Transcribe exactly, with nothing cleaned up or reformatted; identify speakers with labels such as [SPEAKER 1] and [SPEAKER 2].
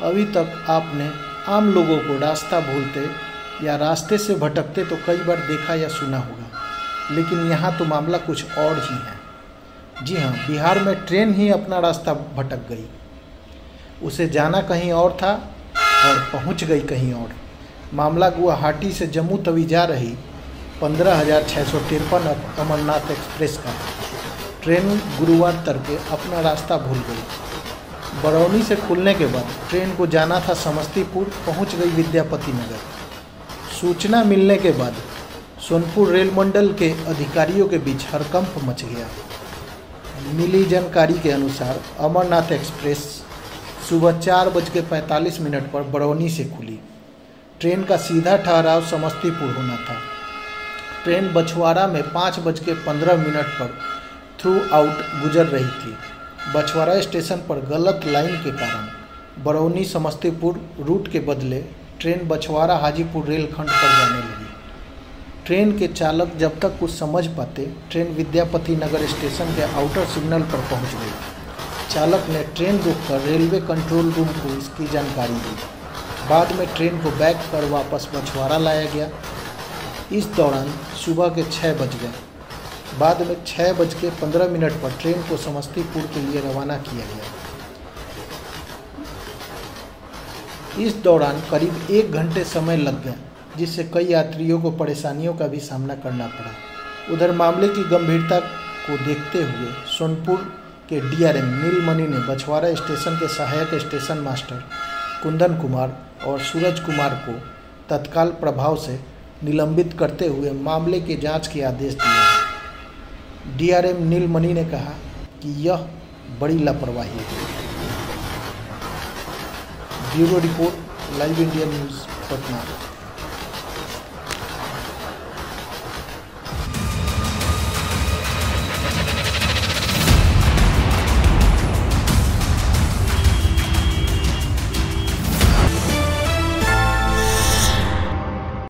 [SPEAKER 1] अभी तक आपने आम लोगों को रास्ता भूलते या रास्ते से भटकते तो कई बार देखा या सुना होगा, लेकिन यहाँ तो मामला कुछ और ही है। जी हाँ, बिहार में ट्रेन ही अपना रास्ता भटक गई। उसे जाना कहीं और था और पहुँच गई कहीं और। मामला गुवाहाटी से जम्मू तवी जा रही पंद्रह हज़ार छः सौ तिरपन अमरनाथ एक्सप्रेस का। ट्रेन गुरुवार तड़के अपना रास्ता भूल गई। बरौनी से खुलने के बाद ट्रेन को जाना था समस्तीपुर, पहुंच गई विद्यापति नगर। सूचना मिलने के बाद सोनपुर रेल मंडल के अधिकारियों के बीच हड़कंप मच गया। मिली जानकारी के अनुसार अमरनाथ एक्सप्रेस सुबह चार बज के पैंतालीस मिनट पर बरौनी से खुली। ट्रेन का सीधा ठहराव समस्तीपुर होना था। ट्रेन बछवाड़ा में पाँच बज के पंद्रह मिनट पर थ्रू आउट गुजर रही थी। बछवाड़ा स्टेशन पर गलत लाइन के कारण बरौनी समस्तीपुर रूट के बदले ट्रेन बछवाड़ा हाजीपुर रेलखंड पर जाने लगी। ट्रेन के चालक जब तक कुछ समझ पाते, ट्रेन विद्यापति नगर स्टेशन के आउटर सिग्नल पर पहुंच गई। चालक ने ट्रेन रोककर रेलवे कंट्रोल रूम को इसकी जानकारी दी। बाद में ट्रेन को बैक कर वापस बछवाड़ा लाया गया। इस दौरान सुबह के छः बज गए। बाद में छः बज के पंद्रह मिनट पर ट्रेन को समस्तीपुर के लिए रवाना किया गया। इस दौरान करीब एक घंटे समय लग गया, जिससे कई यात्रियों को परेशानियों का भी सामना करना पड़ा। उधर मामले की गंभीरता को देखते हुए सोनपुर के डीआरएम नीलमणि ने बछवाड़ा स्टेशन के सहायक स्टेशन मास्टर कुंदन कुमार और सूरज कुमार को तत्काल प्रभाव से निलंबित करते हुए मामले की जांच के आदेश दिए। डीआरएम नीलमणि ने कहा कि यह बड़ी लापरवाही है। Bureau report, live India news, Patna.